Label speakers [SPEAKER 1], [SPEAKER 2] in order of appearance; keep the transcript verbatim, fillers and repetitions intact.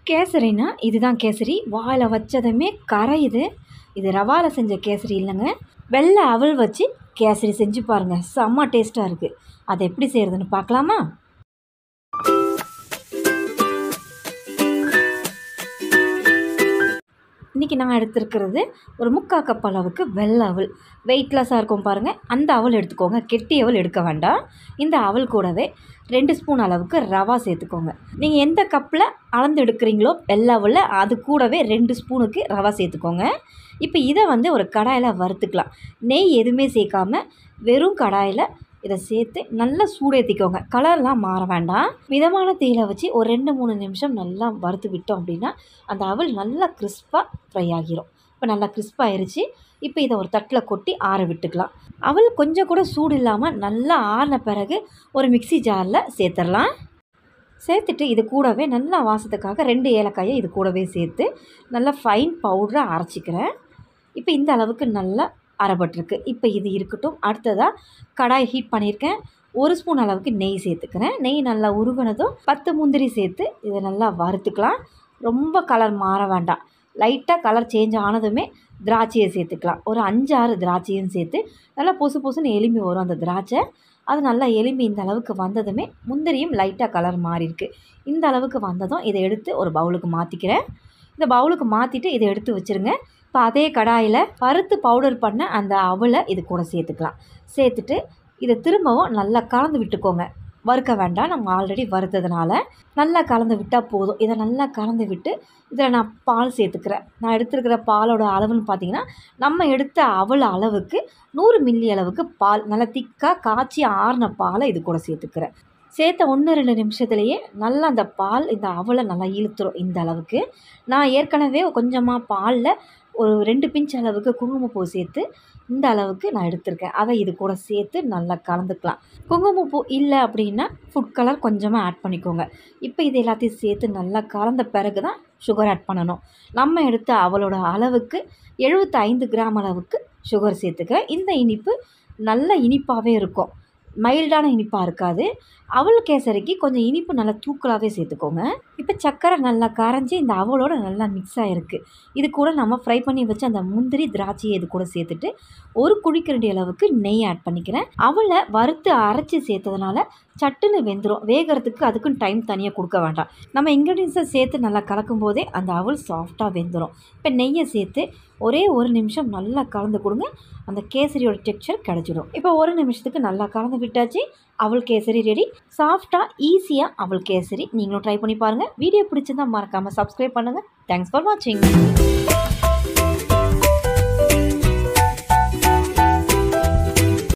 [SPEAKER 1] Casuarina இதுதான் கேசரி. வாயில் வச்சதுமே கரையுது. இது ரவாவில் செஞ்ச கேசரி இல்லைங்க, வெள்ளை அவல் வச்சு கேசரி செஞ்சு பாருங்கள், செம்ம டேஸ்ட்டாக இருக்குது. அதை எப்படி செய்கிறதுன்னு பார்க்கலாமா? இன்றைக்கி நான் எடுத்துருக்கிறது ஒரு முக்கால் கப் அளவுக்கு வெள்ளை அவல். வெயிட்லெஸ்ஸாக இருக்கும் பாருங்கள், அந்த அவல் எடுத்துக்கோங்க. கெட்டி அவல் எடுக்க வேண்டாம். இந்த அவல் கூடவே ரெண்டு ஸ்பூன் அளவுக்கு ரவா சேர்த்துக்கோங்க. நீங்கள் எந்த கப்பில் அளந்து எடுக்கிறீங்களோ வெள்ளை அவலில், அது கூடவே ரெண்டு ஸ்பூனுக்கு ரவா சேர்த்துக்கோங்க. இப்போ இதை வந்து ஒரு கடாயில் வறுத்துக்கலாம். நெய் எதுவுமே சேர்க்காமல் வெறும் கடாயில் இதை சேர்த்து நல்லா சூடேற்றிக்கோங்க. கலர்லாம் மாற வேண்டாம். மிதமான தீயில வச்சு ஒரு ரெண்டு மூணு நிமிஷம் நல்லா வறுத்து விட்டோம் அப்படின்னா அந்த அவல் நல்லா கிறிஸ்பாக ஃப்ரை ஆகிரும். இப்போ நல்லா கிறிஸ்பாகிருச்சு. இப்போ இதை ஒரு தட்டில் கொட்டி ஆற விட்டுக்கலாம். அவல் கொஞ்சம் கூட சூடு இல்லாமல் நல்லா ஆறின பிறகு ஒரு மிக்சி ஜாரில் சேர்த்துடலாம். சேர்த்துட்டு இது கூடவே நல்லா வாசத்துக்காக ரெண்டு ஏலக்காயை இது கூடவே சேர்த்து நல்லா ஃபைன் பவுடரை அரைச்சிக்கிறேன். இப்போ இந்த அளவுக்கு நல்லா அரைப்பட்டிருக்கு. இப்போ இது இருக்கட்டும். அடுத்ததாக கடாய் ஹீட் பண்ணியிருக்கேன். ஒரு ஸ்பூன் அளவுக்கு நெய் சேர்த்துக்கிறேன். நெய் நல்லா உருகுனதும் பத்து முந்திரி சேர்த்து இதை நல்லா வறுத்துக்கலாம். ரொம்ப கலர் மாற வேண்டாம். லைட்டாக கலர் சேஞ்ச் ஆனதுமே திராட்சையை சேர்த்துக்கலாம். ஒரு அஞ்சு ஆறு திராட்சையும் சேர்த்து நல்லா பொசு பொசுன்னு எலும்பி வரும் அந்த திராட்சை. அது நல்லா எலும்பி இந்த அளவுக்கு வந்ததுமே முந்திரியும் லைட்டாக கலர் மாறியிருக்கு. இந்த அளவுக்கு வந்ததும் இதை எடுத்து ஒரு பவுலுக்கு மாற்றிக்கிறேன். இந்த பவுலுக்கு மாற்றிட்டு இதை எடுத்து வச்சுருங்க. இப்போ அதே கடாயில் வறுத்து பவுடர் பண்ண அந்த அவலை இது கூட சேர்த்துக்கலாம். சேர்த்துட்டு இதை திரும்பவும் நல்லா கலந்து விட்டுக்கோங்க. வறுக்க வேண்டாம், நம்ம ஆல்ரெடி வறுத்ததுனால நல்லா கலந்து விட்டால் போதும். இதை நல்லா கலந்து விட்டு இதில் நான் பால் சேர்த்துக்கிறேன். நான் எடுத்துருக்கிற பாலோட அளவுன்னு பார்த்தீங்கன்னா, நம்ம எடுத்த அவல் அளவுக்கு நூறு மில்லி அளவுக்கு பால் நல்லா திக்காக காய்ச்சி ஆறின பாலை இது கூட சேர்த்துக்கிறேன். சேர்த்த ஒன்று ரெண்டு நிமிஷத்துலேயே நல்லா அந்த பால் இந்த அவலை நல்லா இழுத்துரும். இந்த அளவுக்கு நான் ஏற்கனவே கொஞ்சமாக பாலில் ஒரு ரெண்டு பிஞ்ச் அளவுக்கு குங்குமப்பூ சேர்த்து இந்த அளவுக்கு நான் எடுத்திருக்கேன். அதை இது கூட சேர்த்து நல்லா கலந்துக்கலாம். குங்குமப்பூ இல்லை அப்படின்னா ஃபுட் கலர் கொஞ்சமாக ஆட் பண்ணிக்கோங்க. இப்போ இது எல்லாத்தையும் சேர்த்து நல்லா கலந்த பிறகு தான் சுகர் ஆட் பண்ணணும். நம்ம எடுத்த அவளோட அளவுக்கு எழுபத்தி ஐந்து கிராம் அளவுக்கு சுகர் சேர்த்துக்கிறேன். இந்த இனிப்பு நல்ல இனிப்பாகவே இருக்கும், மைல்டான இனிப்பாக இருக்காது. அவல் கேசரிக்கு கொஞ்சம் இனிப்பு நல்லா தூக்கலாகவே சேர்த்துக்கோங்க. இப்போ சர்க்கரை நல்லா கரைஞ்சி இந்த அவலோட நல்லா மிக்ஸ் ஆகிருக்கு. இது கூட நம்ம ஃப்ரை பண்ணி வச்சு அந்த முந்திரி திராட்சையை இது கூட சேர்த்துட்டு ஒரு குழிக்கரண்டி அளவுக்கு நெய் ஆட் பண்ணிக்கிறேன். அவலை வறுத்து அரைச்சி சேர்த்ததுனால சட்டுன்னு வெந்துடும். வேகிறதுக்கு அதுக்குன்னு டைம் தனியாக கொடுக்க வேண்டாம். நம்ம இன்க்ரீடியன்ஸை சேர்த்து நல்லா கலக்கும் போதே அந்த அவல் சாஃப்டாக வெந்துடும். இப்போ நெய்யை சேர்த்து ஒரே ஒரு நிமிஷம் நல்லா கலந்து கொடுங்க. அந்த கேசரியோட டெக்ஸ்சர் கிடச்சிடும். இப்போ ஒரு நிமிஷத்துக்கு நல்லா கலந்து விட்டாச்சு. அவல் கேசரி ரெடி. சாஃப்டாக ஈஸியாக அவல் கேசரி நீங்களும் ட்ரை பண்ணி பாருங்கள். வீடியோ பிடிச்சிருந்தால் மறக்காமல் சப்ஸ்கிரைப் பண்ணுங்கள். தேங்க்ஸ் ஃபார் வாட்சிங்.